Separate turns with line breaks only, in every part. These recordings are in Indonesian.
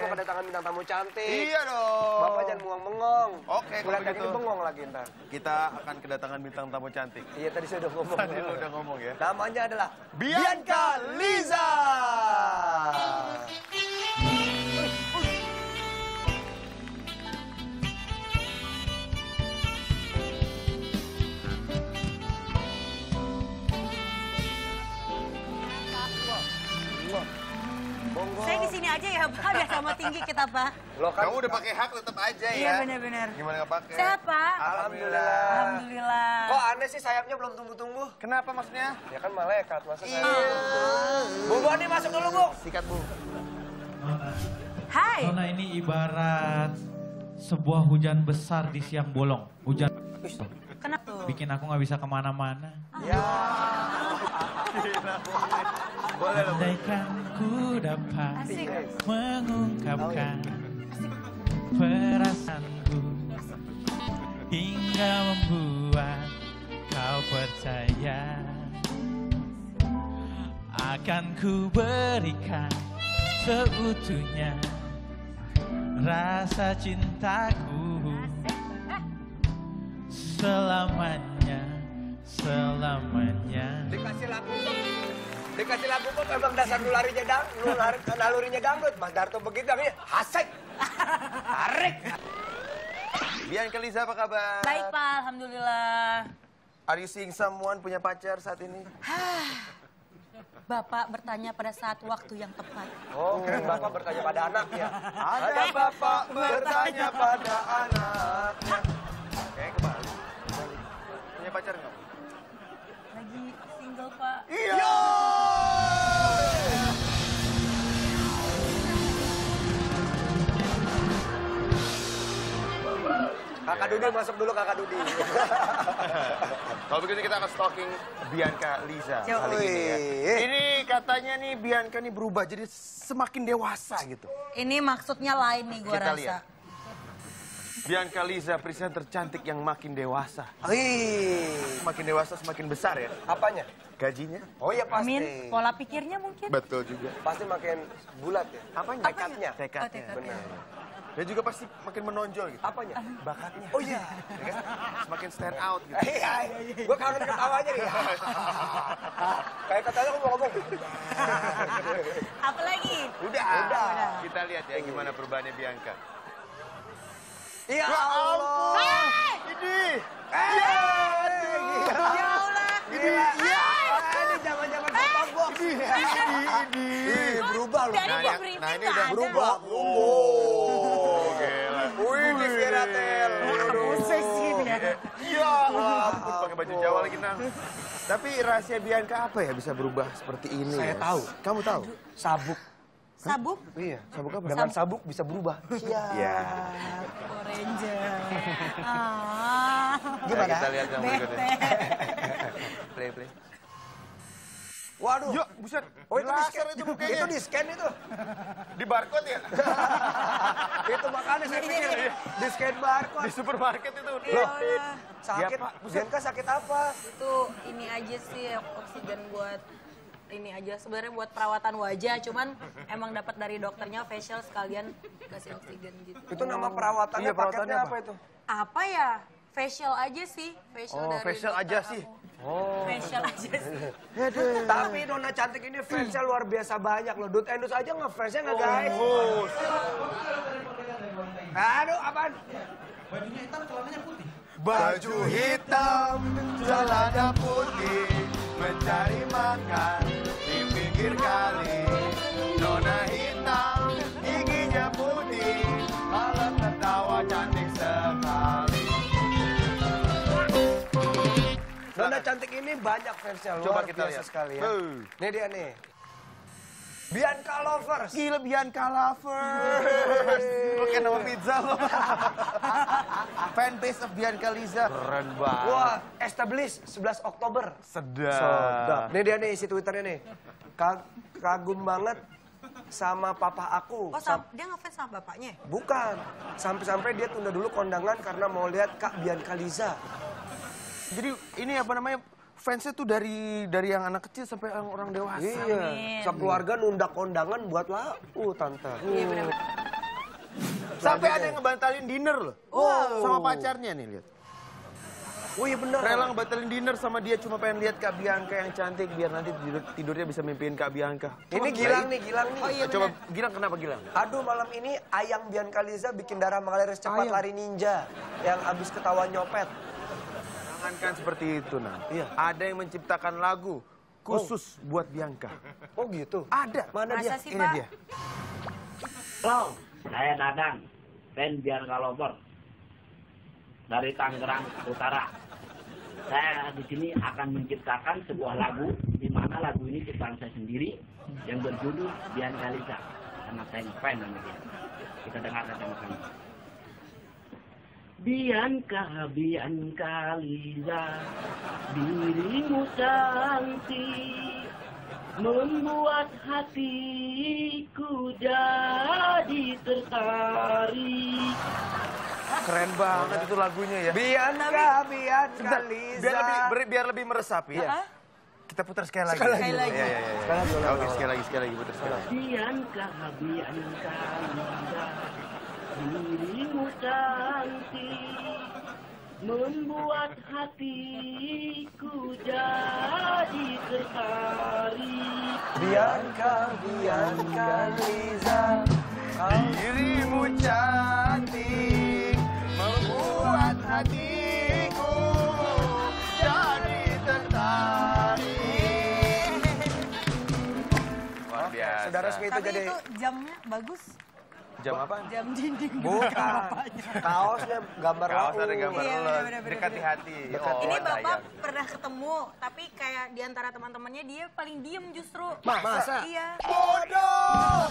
kedatangan bintang tamu cantik.
Iya dong.
Bapak jangan bengong.
Oke, kalau
Mulai
begitu.
ini bengong lagi ntar.
Kita akan kedatangan bintang tamu cantik.
Iya, tadi saya udah ngomong.
Tadi lu udah ngomong ya.
Namanya adalah
Bianca
Liza.
Saya di sini aja ya, Pak. Udah sama tinggi kita, Pak.
Loh, kan,
Kamu udah pakai hak tetap aja ya.
Iya, benar-benar.
Gimana nggak pakai?
Sehat, Pak?
Alhamdulillah.
Alhamdulillah.
Kok aneh sih sayapnya belum tumbuh-tumbuh?
Kenapa maksudnya?
Ya kan malaikat, masa saya.
Iya.
Bu Boni masuk dulu, Bu.
Sikat, Bu.
Hai.
Nona, ini ibarat sebuah hujan besar di siang bolong. Hujan
Kenapa tuh?
bikin aku nggak bisa kemana-mana.
Ya.
Boleh dong.
Andaikan ku dapat
Asik.
mengungkapkan perasaanku hingga membuat kau percaya, akan ku berikan seutuhnya rasa cintaku selamanya, selamanya.
Dikasih lagu kok emang dasar nalurinya dangdut. Mas Darto begitu namanya hasek. Tarik.
Bianca Liza, apa kabar?
Baik, Pak. Alhamdulillah.
Are you seeing someone punya pacar saat ini?
Bapak bertanya pada saat waktu yang tepat.
Oh, Bapak bertanya pada anaknya.
Ada bapak bertanya pada anaknya. Oke, kembali. Punya pacar nggak?
Lagi single, Pak.
Iya.
Kakak Dudi masuk dulu, Kakak Dudi.
Kalau begitu kita akan stalking Bianca Liza
Yo.
kali ini ya.
Wih.
Ini katanya nih Bianca nih berubah jadi semakin dewasa gitu.
Ini maksudnya lain nih, gua
Kita
rasa.
lihat. Bianca Liza, presenter tercantik yang makin dewasa.
Wih.
Semakin dewasa semakin besar ya
Apanya?
gajinya.
Oh iya pasti.
Amin. Pola pikirnya mungkin.
Betul juga.
Pasti makin bulat ya.
Apanya?
Tekadnya.
Tekadnya.
Oh, tekadnya.
Benar. Dan juga pasti makin menonjol gitu.
Apanya?
Bakatnya.
Oh iya.
Ya kan? Semakin stand out gitu.
Iya, gue kangen ketawanya nih. Kayak katanya aku mau ngomong.
Apa lagi?
Udah.
Udah.
Kita lihat ya gimana perubahannya Bianca.
Ya Allah.
Ini.
Ya Allah.
Gila. Ini zaman-zaman papa box. Ih, berubah loh.
Dari
Nah,
dia
yang-
briefing
nah, ini
nggak
udah
ada.
Berubah.
Oh, gila.
Wih, di Vieratel.
Posesif ya.
Ya ampun, pakai baju Jawa lagi, Nang. Tapi rahasia Bianca apa ya bisa berubah seperti ini?
Saya
ya?
tahu.
Kamu tahu?
Sabuk.
Sabuk?
Iya,
Sabuk apa?
dengan sabuk bisa berubah. Iya.
Ya.
Ranger. Ah.
Gimana?
Kita lihat yang berikutnya.
Bete.
Play.
Waduh.
Ya, buset.
Oh, itu di
Laser
scan
itu mukanya.
Itu di scan itu.
Di barcode ya?
Itu makanya saya pikir di scan barcode.
Di supermarket itu.
Ya
Loh.
Allah.
Sakit.
Ya, Pak.
Bianca sakit apa?
Itu ini aja sih oksigen buat ini aja sebenarnya buat perawatan wajah, cuman emang dapat dari dokternya facial sekalian kasih oksigen gitu.
Itu nama perawatannya,
Iya, perawatannya
paketnya
apa?
apa itu?
Apa ya? Facial aja sih, facial
Oh,
dari
facial
dokter
aja
aku.
sih.
Facial aja sih.
Tapi Nona cantik ini fansnya luar biasa banyak loh. Dut Endus aja nge-fansnya nggak guys?
Oh,
Aduh, apaan?
baju hitam, celana putih, mencari makan di pinggir kali. Nona hitam, giginya putih, malam tertawa cantik sekali.
Nona cantik ini banyak fansnya luar
Coba kita
biasa
lihat.
sekali ya.
Huh.
Ini dia nih. Bianca Lovers.
Gila Bianca Lovers. Pakai nama pizza loh. Fanbase of Bianca Liza. Keren banget.
Wah, established 11 Oktober.
Sedap.
Ini dia nih isi Twitternya nih. Kagum banget sama papa aku.
Oh, dia ngefans sama bapaknya?
Bukan. Sampai-sampai dia tunda dulu kondangan karena mau lihat Kak Bianca Liza.
Jadi ini apa namanya? Fansnya tuh dari yang anak kecil sampai orang dewasa.
Iya. Sekeluarga nunda kondangan buat lau, tante.
Iya benar.
Sampai ada yang ngebatalin dinner loh. Sama pacarnya nih, lihat.
Oh iya bener.
Rela ngebatalin dinner sama dia cuma pengen lihat Kak Bianca yang cantik biar nanti tidurnya bisa mimpiin Kak Bianca.
Ini Gilang nih, Gilang nih.
Oh iya
Coba
bener.
Gilang, kenapa Gilang?
Aduh, malam ini Ayang Bianca Liza bikin darah mengalir secepat lari ninja yang abis ketahuan nyopet.
Jangankan seperti itu, Nang.
Iya.
Ada yang menciptakan lagu khusus buat Bianca.
Oh gitu?
Ada.
Mana dia?
Masa sih,
Ini
Pak?
dia.
Halo, saya Dadang, fan Bianca Lover dari Tangerang Utara. Saya di sini akan menciptakan sebuah lagu, di mana lagu ini ciptaan saya sendiri yang berjudul Bianca Liza, karena saya fan sama dia. Kita dengarkan sama-sama. Bianca, Bianca Liza, dirimu cantik, membuat hatiku jadi tertarik.
Keren banget itu lagunya ya.
Bianca Liza.
Biar lebih meresapi ya. Kita putar sekali lagi.
Sekali lagi.
Iya. Oke, sekali lagi, putar sekali lagi.
Bianca, Bianca Liza, dirimu cantik, membuat hatiku jadi tertarik.
Bianca Liza.
Dirimu cantik, membuat hatiku jadi tertarik. Luar biasa.
Sudah resmi itu
Tapi
jadi
itu jamnya bagus.
Jam apa?
Jam dinding.
bukan. Kaosnya gambar
Kaos
lagu.
ada gambar
Iya,
lo,
bener-bener.
dekati hati.
Ini Bapak
sayang.
pernah ketemu, tapi kayak di antara teman-temannya dia paling diem justru.
Masa?
Iya.
Bodoh.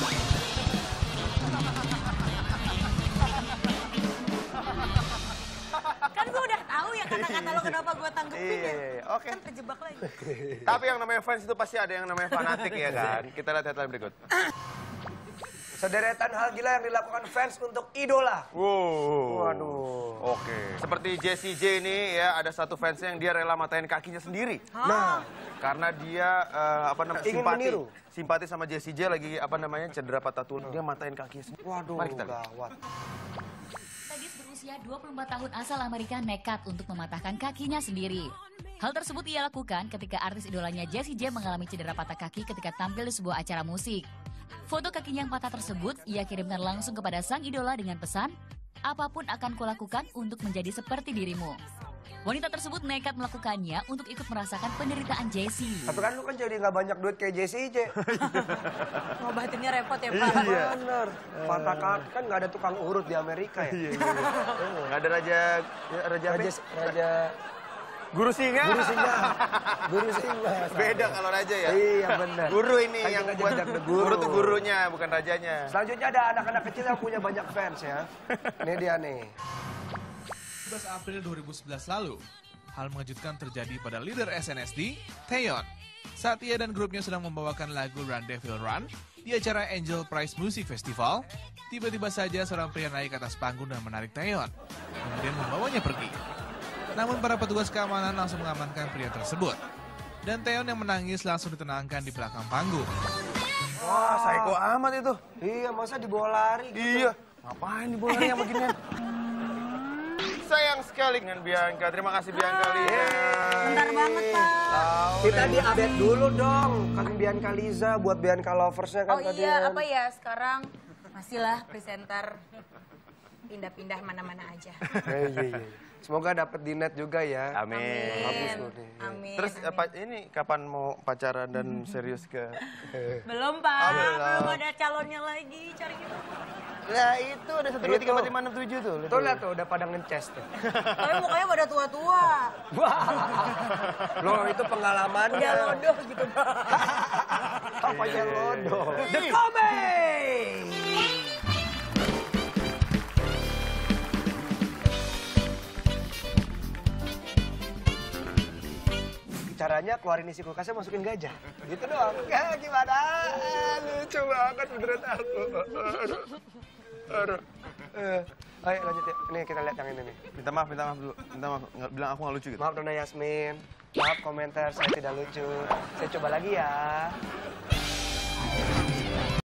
Kan gue udah tahu ya kata-kata lo kenapa gue tanggepin ya.
Iya, oke.
Kan terjebak lagi.
Tapi yang namanya fans itu pasti ada yang namanya fanatik ya kan. Kita lihat headline berikut.
Sederetan hal gila yang dilakukan fans untuk idola.
Wow.
Waduh.
Oke. Seperti Jessie J ini ya, ada satu fansnya yang dia rela matain kakinya sendiri.
Nah,
Karena dia
Ingin meniru.
simpati sama Jessie J lagi cedera patah tulang. Dia matain kakinya sendiri.
waduh,
Mari kita lihat.
gawat.
Gadis berusia 24 tahun asal Amerika nekat untuk mematahkan kakinya sendiri. Hal tersebut ia lakukan ketika artis idolanya Jessie J mengalami cedera patah kaki ketika tampil di sebuah acara musik. Foto kakinya yang patah tersebut ia kirimkan langsung kepada sang idola dengan pesan, "Apapun akan kulakukan untuk menjadi seperti dirimu." Wanita tersebut nekat melakukannya untuk ikut merasakan penderitaan Jessie.
Tapi kan lu kan jadi nggak banyak duit kayak Jessie J.
Ngobatinnya repot ya Pak.
Bener. Patah kaki kan nggak ada tukang urut di Amerika ya.
Nggak ada raja apa?
Raja
Guru singa.
Guru singa. Guru singa.
Beda kalau raja ya.
Iya benar.
Guru ini
Kan
yang
kita
buat
jadi guru.
guru tuh gurunya bukan rajanya.
Selanjutnya ada anak-anak kecil yang punya banyak fans ya. Ini dia nih.
12 April 2011 lalu, hal mengejutkan terjadi pada leader SNSD, Taeyeon. Saat ia dan grupnya sedang membawakan lagu Run Devil Run di acara Angel Prize Music Festival, tiba-tiba saja seorang pria naik ke atas panggung dan menarik Taeyeon, kemudian membawanya pergi. Namun para petugas keamanan langsung mengamankan pria tersebut. Dan Taeyeon yang menangis langsung ditenangkan di belakang panggung.
Wah, psycho amat itu.
Iya, masa dibawa lari?
Iya. Ngapain dibawa lari yang beginian? Sayang sekali dengan Bianca. Terima kasih Bianca Liza.
Bentar banget Pak.
Kita di-update dulu dong. Kan Bianca Liza buat Bianca Loversnya kan
Oh
tadi.
iya, apa ya sekarang masihlah presenter pindah-pindah mana-mana aja.
Iya. Semoga dapat di net juga ya.
Amin.
Bagus loh nih.
Amin.
Terus
amin.
ini kapan mau pacaran dan serius ke?
Belum Pak,
belum.
belum ada calonnya lagi, cari gitu.
Nah itu ada 1, 2, 3, 4, 5, 6, 7 tuh.
Tuh lihat tuh udah pada ngeces tuh.
Tapi mukanya pada tua-tua.
Wah. Loh itu pengalamannya.
Udah lodoh gitu Pak.
Apa yang lodoh? The Coming! Caranya keluarin isi kulkasnya masukin gajah. Gitu doang. Ya gimana? Lucu banget beneran aku. Aduh. Ayo lanjut ya. Nih kita lihat yang ini nih.
Minta maaf dulu. Minta maaf, bilang aku nggak lucu gitu.
Maaf Dona Yasmin. Maaf komentar saya tidak lucu. Saya coba lagi ya.